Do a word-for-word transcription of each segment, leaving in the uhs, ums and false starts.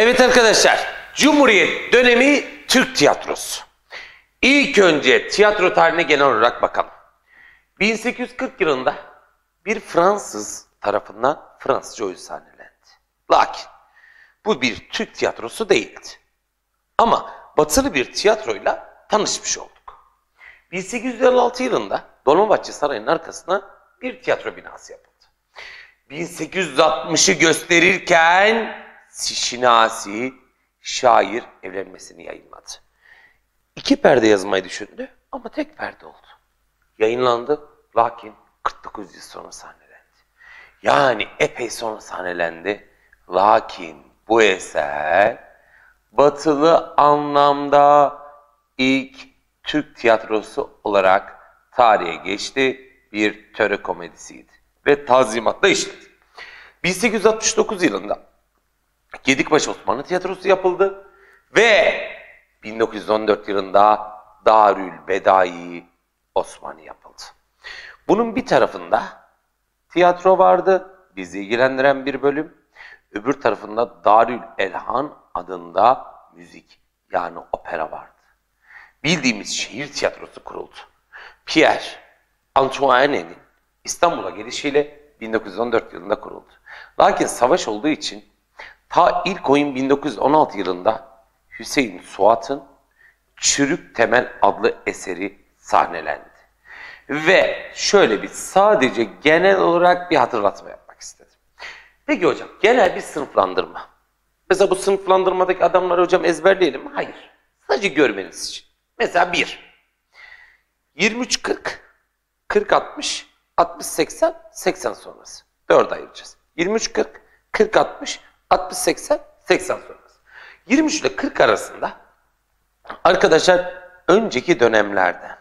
Evet arkadaşlar, Cumhuriyet dönemi Türk tiyatrosu. İlk önce tiyatro tarihine genel olarak bakalım. bin sekiz yüz kırk yılında bir Fransız tarafından Fransızca oyun sahnelendi. Lakin bu bir Türk tiyatrosu değildi. Ama batılı bir tiyatroyla tanışmış olduk. bin sekiz yüz elli altı yılında Dolmabahçe Sarayı'nın arkasına bir tiyatro binası yapıldı. bin sekiz yüz altmışı gösterirken Şinasi, şair evlenmesini yayınladı. İki perde yazmayı düşündü ama tek perde oldu. Yayınlandı lakin kırk dokuz yıl sonra sahnelendi. Yani epey sonra sahnelendi. Lakin bu eser batılı anlamda ilk Türk tiyatrosu olarak tarihe geçti. Bir töre komedisiydi ve tanzimatla işledi. bin sekiz yüz altmış dokuz yılında Gedikbaşı Osmanlı Tiyatrosu yapıldı ve bin dokuz yüz on dört yılında Darülbedai Osmani yapıldı. Bunun bir tarafında tiyatro vardı, bizi ilgilendiren bir bölüm. Öbür tarafında Darül Elhan adında müzik yani opera vardı. Bildiğimiz şehir tiyatrosu kuruldu. Pierre Antoine'nin İstanbul'a gelişiyle bin dokuz yüz on dört yılında kuruldu. Lakin savaş olduğu için ta ilk oyun bin dokuz yüz on altı yılında Hüseyin Suat'ın Çürük Temel adlı eseri sahnelendi. Ve şöyle bir sadece genel olarak bir hatırlatma yapmak istedim. Peki hocam genel bir sınıflandırma. Mesela bu sınıflandırmadaki adamları hocam ezberleyelim mi? Hayır. Sadece görmeniz için. Mesela bir. yirmi üç kırk, kırk altmış, altmış seksen, seksen sonrası. dörde ayıracağız. yirmi üç kırk, kırk altmış, altmış seksen, seksen sonrası. yirmi üç ile kırk arasında arkadaşlar önceki dönemlerden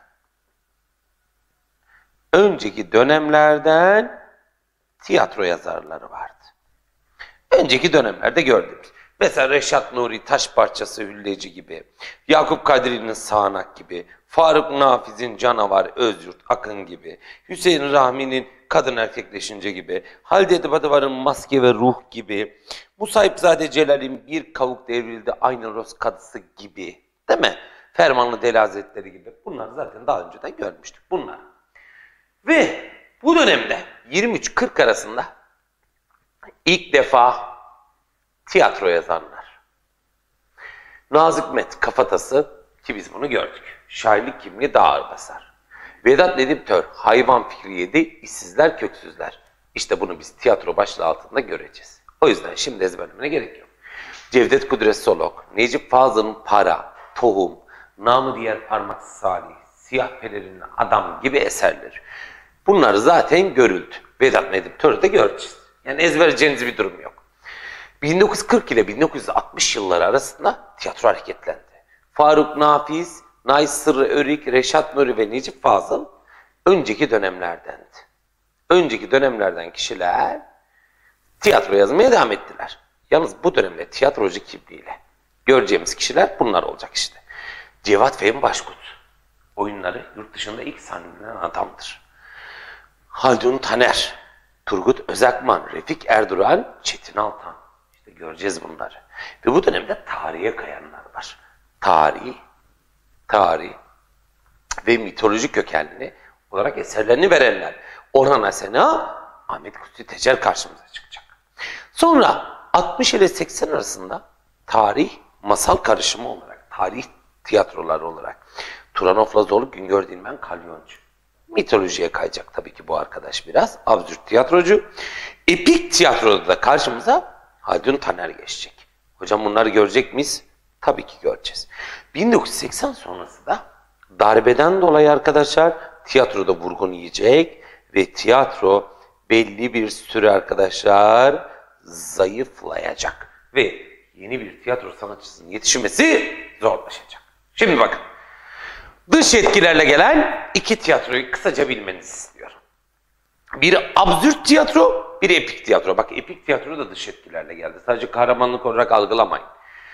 önceki dönemlerden tiyatro yazarları vardı. Önceki dönemlerde gördüğümüz. Mesela Reşat Nuri Taş Parçası Hülleci gibi, Yakup Kadri'nin Sağanak gibi, Faruk Nafiz'in Canavar Özyurt Akın gibi, Hüseyin Rahmi'nin Kadın Erkekleşince gibi, Halide Edip'in Maske ve Ruh gibi, Musayipzade Celal'in Bir Kavuk Devrildi Aynı Roz Kadısı gibi, değil mi? Fermanlı Deli Hazretleri gibi. Bunları zaten daha önceden görmüştük. Bunlar. Ve bu dönemde yirmi üç kırk arasında ilk defa tiyatro yazanlar. Nazım Hikmet Kafatası ki biz bunu gördük. Şairlik kimliği daha ağır basar. Vedat Nedip Tör, Hayvan Fikri Yedi, İşsizler Köksüzler. İşte bunu biz tiyatro başlığı altında göreceğiz. O yüzden şimdi ezberlemene gerek yok. Cevdet Kudret Solok, Necip Fazıl'ın Para, Tohum, namı diğer Parmaksız Salih, Siyah Pelerinli Adam gibi eserler. Bunlar zaten görüldü. Vedat Nedip Tör'ü de göreceğiz. Yani ezberleyeceğiniz bir durum yok. bin dokuz yüz kırk ile bin dokuz yüz altmış yılları arasında tiyatro hareketlendi. Faruk Nafiz, Nail Sırrı Örik, Reşat Nuri ve Necip Fazıl önceki dönemlerdendi. Önceki dönemlerden kişiler tiyatro yazmaya devam ettiler. Yalnız bu dönemde tiyatrocu kimliğiyle göreceğimiz kişiler bunlar olacak işte. Cevat Fehmi Başkut oyunları yurt dışında ilk sahnelenen adamdır. Haldun Taner, Turgut Özakman, Refik Erduran, Çetin Altan. İşte göreceğiz bunları. Ve bu dönemde tarihe kayanlar var. Tarih, tarih ve mitoloji kökenli olarak eserlerini verenler. Orhan Asena, Ahmet Kutsi Tecer karşımıza çıkacak. Sonra altmış ile seksen arasında tarih, masal karışımı olarak, tarih tiyatroları olarak Turan Oflazoğlu, Güngör Dilmen, Kalyoncu. Mitolojiye kayacak tabii ki bu arkadaş biraz. Absürt tiyatrocu. Epik tiyatroda da karşımıza Haldun Taner geçecek. Hocam bunları görecek miyiz? Tabii ki göreceğiz. bin dokuz yüz seksen sonrası da darbeden dolayı arkadaşlar tiyatroda vurgun yiyecek ve tiyatro belli bir süre arkadaşlar zayıflayacak. Ve yeni bir tiyatro sanatçısının yetişmesi zorlaşacak. Şimdi bakın. Dış etkilerle gelen iki tiyatroyu kısaca bilmenizi istiyorum. Bir absürt tiyatro, bir epik tiyatro. Bak epik tiyatro da dış etkilerle geldi. Sadece kahramanlık olarak algılamayın.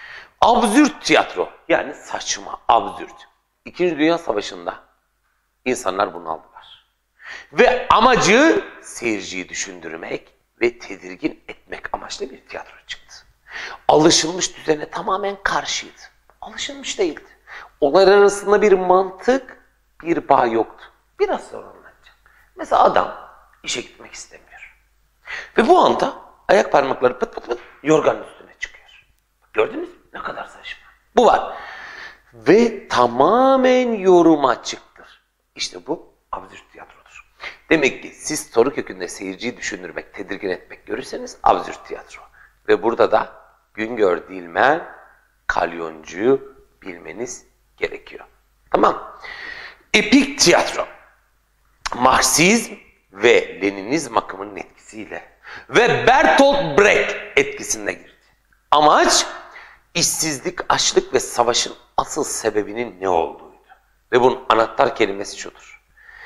Absürt tiyatro, yani saçma, absürt. İkinci Dünya Savaşı'nda insanlar bunaldılar. Ve amacı seyirciyi düşündürmek ve tedirgin etmek amaçlı bir tiyatro çıktı. alışılmış düzene tamamen karşıydı. Alışılmış değildi. Onlar arasında bir mantık, bir bağ yoktu. Biraz sonra anlatacağım. Mesela adam işe gitmek istemiyor. Ve bu anda ayak parmakları pıt pıt pıt yorganın üstüne çıkıyor. Gördünüz mü? Ne kadar saçma. Bu var. Ve tamamen yoruma açıktır. İşte bu absürt tiyatrodur. Demek ki siz soru kökünde seyirciyi düşündürmek, tedirgin etmek görürseniz absürt tiyatro. Ve burada da Güngör Dilmen, Kalyoncu'yu bilmeniz gerekiyor. Tamam. Epik tiyatro. Marksizm ve Leninizm akımının etkisiyle ve Bertolt Brecht etkisinde girdi. Amaç işsizlik, açlık ve savaşın asıl sebebinin ne olduğuydu. Ve bunun anahtar kelimesi şudur.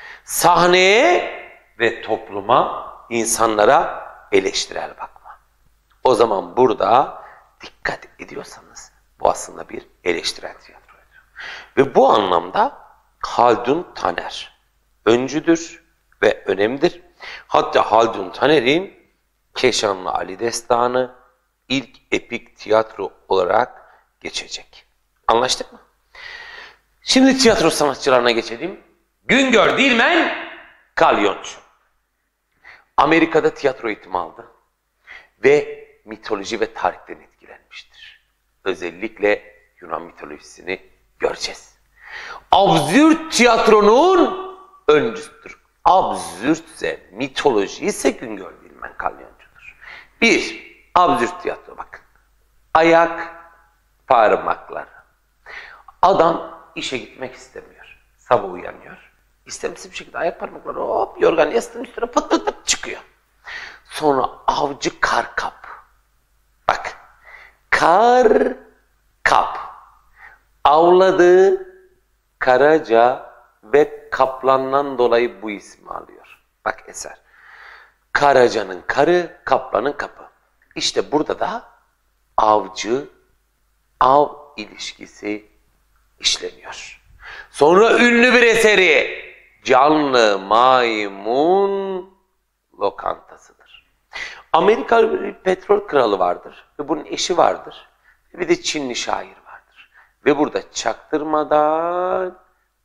Sahneye ve topluma, insanlara eleştirel bakma. O zaman burada dikkat ediyorsanız bu aslında bir eleştirel tiyatroydu. Ve bu anlamda Haldun Taner öncüdür ve önemlidir. Hatta Haldun Taner'in Keşanlı Ali Destanı ilk epik tiyatro olarak geçecek. Anlaştık mı? Şimdi tiyatro sanatçılarına geçelim. Güngör Dilmen, Kalyoncu. Amerika'da tiyatro eğitimi aldı ve mitoloji ve tarihten etkilenmiştir. Özellikle Yunan mitolojisini göreceğiz. Absürt tiyatronun öncüsüdür. Absürtse, mitoloji ise Güngör Dilmen, Kalyoncu'dur. Bir, absürt tiyatro bakın. Ayak parmakları. Adam işe gitmek istemiyor. Sabah uyanıyor. İstemsiz bir şekilde ayak parmakları hop yorgan yastığın üstüne pıt pıt pıt çıkıyor. Sonra avcı kar kap. Bak. Kar kap. Avladığı karaca ve kaplandan dolayı bu ismi alıyor. Bak eser. Karaca'nın karı, kaplanın kapı. İşte burada da avcı, av ilişkisi işleniyor. Sonra ünlü bir eseri Canlı Maymun Lokantası'dır. Amerikalı bir petrol kralı vardır ve bunun eşi vardır. Bir de Çinli şair vardır. Ve burada çaktırmadan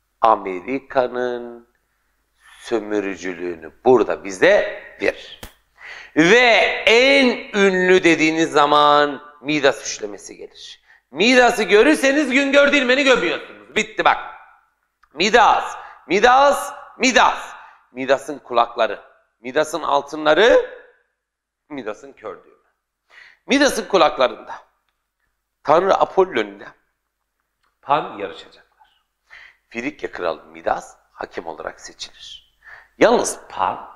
Amerika'nın sömürücülüğünü burada bize verir. Ve en ünlü dediğiniz zaman Midas üçlemesi gelir. Midas'ı görürseniz Güngör Dilmen'i gömüyorsunuz. Bitti bak. Midas, Midas, Midas. Midas'ın kulakları, Midas'ın altınları, Midas'ın kör düğümü. Midas'ın kulaklarında Tanrı Apollon ile Pan yarışacaklar. Frikya kralı Midas hakem olarak seçilir. Yalnız Pan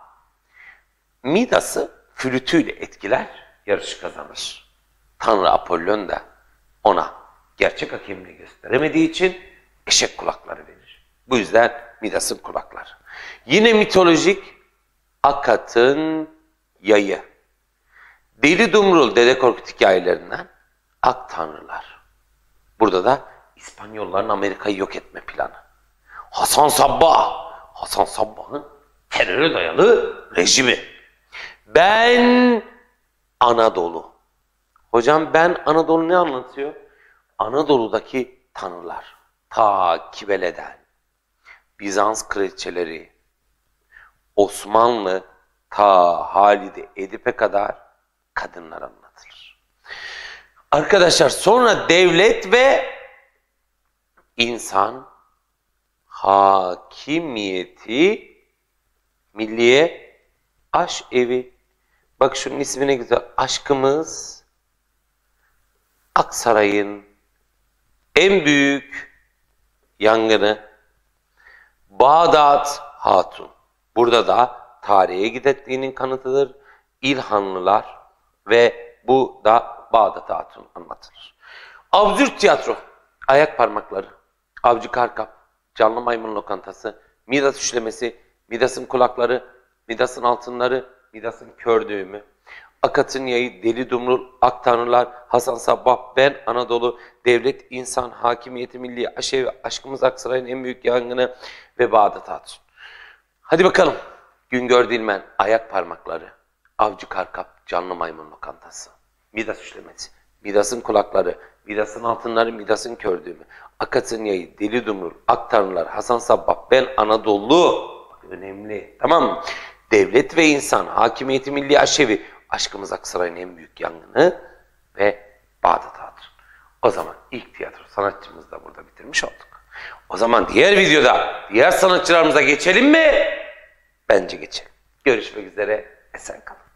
Midas'ı flütüyle etkiler, yarışı kazanır. Tanrı Apollon da ona gerçek hakemliği gösteremediği için eşek kulakları verir. Bu yüzden Midas'ın kulakları. Yine mitolojik Akat'ın yayı. Deli Dumrul Dede Korkut hikayelerinden ak tanrılar. Burada da İspanyolların Amerika'yı yok etme planı. Hasan Sabbah. Hasan Sabbah'ın teröre dayalı rejimi. Ben Anadolu. Hocam ben Anadolu ne anlatıyor? Anadolu'daki tanrılar. Ta Kibele'den, Bizans kraliçeleri, Osmanlı, ta Halide Edip'e kadar kadınlar anlatılır. Arkadaşlar sonra devlet ve insan hakimiyeti milliye aş evi. Bak şunun ismi ne güzel. Aşkımız Aksaray'ın en büyük yangını Bağdat Hatun. Burada da tarihe gidettiğinin kanıtıdır. İlhanlılar ve bu da Bağdat Hatun anlatılır. Absürt tiyatro. Ayak parmakları. Avcı Karkap. Canlı Maymun Lokantası. Midas üçlemesi. Midas'ın kulakları. Midas'ın altınları. Midas'ın kör düğümü. Akat'ın yayı, Deli Dumrul, Ak Tanrılar, Hasan Sabbah, Ben Anadolu, Devlet, İnsan, Hakimiyeti Milli, Aşevi, Aşkımız Aksaray'ın en büyük yangını ve Bağdat Hatun. Hadi bakalım. Güngör Dilmen, Ayak Parmakları, Avcı Karkap, Canlı Maymun Lokantası, Midas üçlemesi. Midas'ın kulakları, Midas'ın altınları, Midas'ın kördüğümü, Akat'ın yayı, Deli Dumrul, Aktanrılar, Hasan Sabbah, ben Anadolu. Önemli, tamam mı? Devlet ve insan, hakimiyeti milli aşevi, aşkımız Aksaray'ın en büyük yangını ve Bağdat Hatun. O zaman ilk tiyatro sanatçımızı da burada bitirmiş olduk. O zaman diğer videoda diğer sanatçılarımıza geçelim mi? Bence geçelim. Görüşmek üzere, esen kalın.